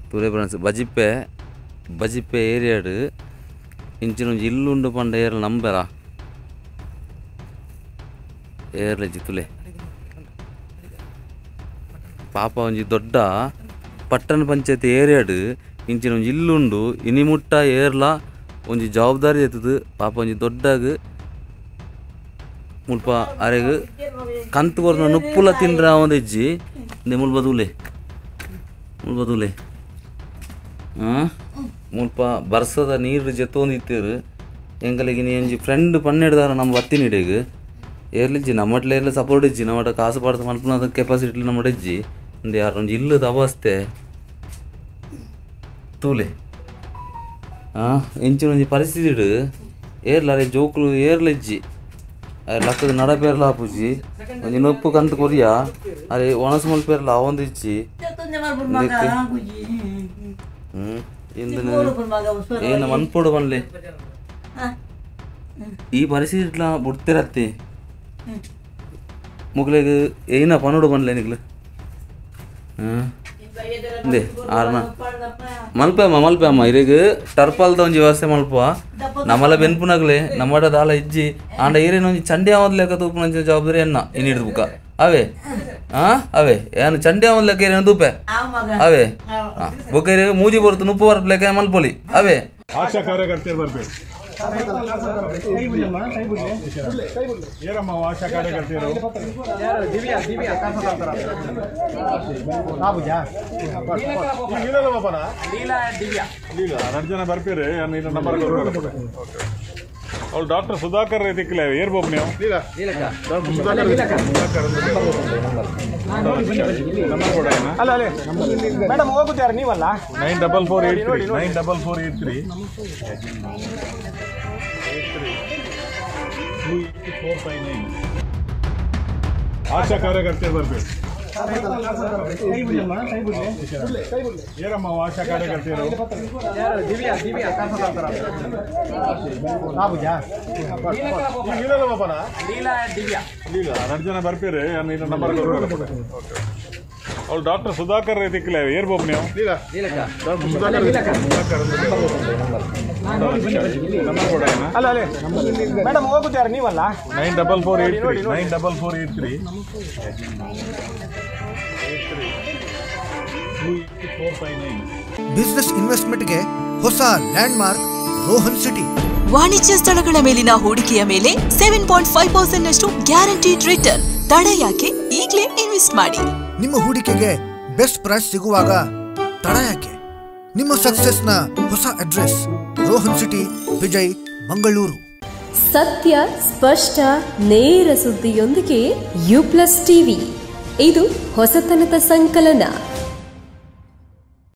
ತೂಲೆ ಫ್ರೆಂಡ್ಸ್ ಬಜಿಪೆ ಏರಿಯಾಡು ಇಂಚಿನೊಂದು ಇಲ್ಲುಂಡು ಪಂಡ ಏರ್ಲ ನಂಬರ ಏರ್ಲೆಜ್ಜಿ ತುಲೆ ಪಾಪ ಒಂಜಿ ದೊಡ್ಡ ಪಟ್ಟಣ ಪಂಚಾಯತಿ ಏರಿಯಾಡು ಇಂಚಿನೊಂದು ಇಲ್ಲುಂಡು ಇನಿಮುಟ್ಟ ಏರ್ಲ ಒಂಜಿ ಜವಾಬ್ದಾರಿ ಎತ್ತದು ಪಾಪ ಒಂಜಿ ದೊಡ್ಡಾಗ ಮುಲ್ಪ ಅರೆಗ್ ಕಂತು ಕೊರ್ನ ನುಪ್ಪುಲ ತಿಂಡ್ರ ಒಂದಿಜ್ಜಿ ಮುಲ್ಬದುಲೆ ಮುಲ್ಪ ಬರ್ಸದ ನೀರು ಜೆತ್ತೊಂದಿತ್ತೀರು ಎಂಕಲಿಗೆ ನೀ ಒಂಜಿ ಫ್ರೆಂಡ್ ಪನ್ನೆಡ್ದಾರ ನಮ್ಮ ಬತ್ತಿನಿಡೆಗ್ ಏರ್ಲಿಜ್ಜಿ ನಮ್ಮಟ್ಲೆ ಏರ್ಲ ಸಪೋರ್ಟ್ ಇಜ್ಜಿ ನಮ್ಮಟ ಕಾಸು ಪಡ್ದು ಮಲ್ಪುನದ ಕೆಪಾಸಿಟಿ ನಮ್ಮ ಇಜ್ಜಿ ಒಂದು ಯಾರೊಂದು ಇಲ್ಲದ ಅವಸ್ಥೆ ತೂಲೆ ಎಂಚಿನೊಂಜಿ ಪರಿಸ್ಥಿತಿ ಏರ್ಲ ಅರೆ ಜೋಕುಲು ಏರ್ಲಿಜ್ಜಿ ಲಕ್ಕದ ನಡಪೇರ್ಲ ಆಪುಜಿ ಒಂಜಿ ನೊಪ್ಪು ಕಂತು ಕೊರಿಯ ಅರೆ ಒಣಸು ಮಲ್ಪೇರ್ಲ ಅವೊಂದಿಜ್ಜಿ ಏನು ಮನ್ಪೋಡು ಬನ್ಲಿ ಈ ಪರಿಸ್ಥಿತಿ ಬಿಡ್ತಿರತ್ತಿ ಮುಗ್ಲಿಗೆ ಏನ ಪನ್ನೋಡು ಬನ್ಲೆ ನಿಗ್ಲು ಆರ್ನ ಮಲ್ಪಮ್ಮ ಇರಿಗ ಟರ್ಪಲ್ದ ಒಂಜಿ ವ್ಯವಸ್ಥೆ ಮಲ್ಪ ನಮ್ಮಲ್ಲ ಬೆನ್ಪುನಾಗ್ಲೆ ನಮ್ಮಡ ದಾಲ ಇಜ್ಜಿ ಆಂಡ ಏರೇನು ಒಂಜಿ ಚಂಡಿ ಆವದ್ಲೆಕ್ಕ ತೂಪುನ ಜವಾಬ್ದಾರಿ ಎನ್ನ ಇನ್ನು ಬುಕ್ಕ ಅವೇ ಅವೇ ಏನು ಚಂಡಿ ಆವದ್ಲೆಕ್ಕ ಏನೇನು ತೂಪೆ ಅವೇ ಬುಕ್ಕ ಇರಿಗೆ ಮೂಜಿ ಬರುತ್ತು ನುಪ್ಪು ಬರ್ಪ್ಲೆಕ್ಕ ಮಲ್ಪೊಲಿ ಅವೇ ಆಶಾ ಕಾರ್ಯಕರ್ತರು ಬರ್ಬೇಕು ಏನಮ್ಮ ಆಶಾ ಕಾರ್ಯಕರ್ತರು ಎರಡು ಜನ ಬರ್ತೀರಿ ನಂಬರ್ ಅವ್ಳು ಡಾಕ್ಟರ್ ಸುಧಾಕರ್ ಇದಕ್ಕಿಲ್ಲ ಏರ್ಬೇಕು ನೀವು ಅಲ್ಲ ಮೇಡಮ್ ಹೋಗುತ್ತಾರೆ ನೀವಲ್ಲ 9448394483 ಆಶಾ ಕಾರ್ಯಕರ್ತರು ಬರ್ಬೇಕು ಏನಮ್ಮ ಆಶಾ ಕಾರ್ಯಕರ್ತರು ಎರಡು ಜನ ಬರ್ತೀರಿ ನಂಬರ್ ಅವ್ಳು ಡಾಕ್ಟರ್ ಸುಧಾಕರ್ ಇದಕ್ಕಿಲ್ಲ ಏರ್ಬೇಕು ನೀವು ಅಲ್ಲ ಮೇಡಮ್ ಹೋಗುತ್ತಾರೆ ನೀವಲ್ಲ 9448394483 ಬಿಸಿನೆಸ್ ಇನ್ವೆಸ್ಟ್ಮೆಂಟ್ಗೆ ಹೊಸ ಲ್ಯಾಂಡ್ಮಾರ್ಕ್ ರೋಹನ್ ಸಿಟಿ. ವಾಣಿಜ್ಯ ಸ್ಥಳಗಳ ಮೇಲಿನ ಹೂಡಿಕೆಯ ಮೇಲೆ 7.5% ನಷ್ಟು ಗ್ಯಾರಂಟಿಡ್ ರಿಟರ್ನ್. ತಡ ಯಾಕೆ? ಈಗಲೇ ಇನ್ವೆಸ್ಟ್ ಮಾಡಿ. ನಿಮ್ಮ ಹೂಡಿಕೆಗೆ ಬೆಸ್ಟ್ ಪ್ರೈಸ್ ಸಿಗುವಾಗ ತಡ ಯಾಕೆ? ನಿಮ್ಮ ಸಕ್ಸೆಸ್ನ ಹೊಸ ಅಡ್ರೆಸ್ ರೋಹನ್ ಸಿಟಿ, ವಿಜಯ್, ಮಂಗಳೂರು. ಸತ್ಯ, ಸ್ಪಷ್ಟ, ನೇರ ಸುದ್ದಿಯೊಂದಿಗೆ UPLUS TV. ಇದು ಹೊಸತನದ ಸಂಕಲನ.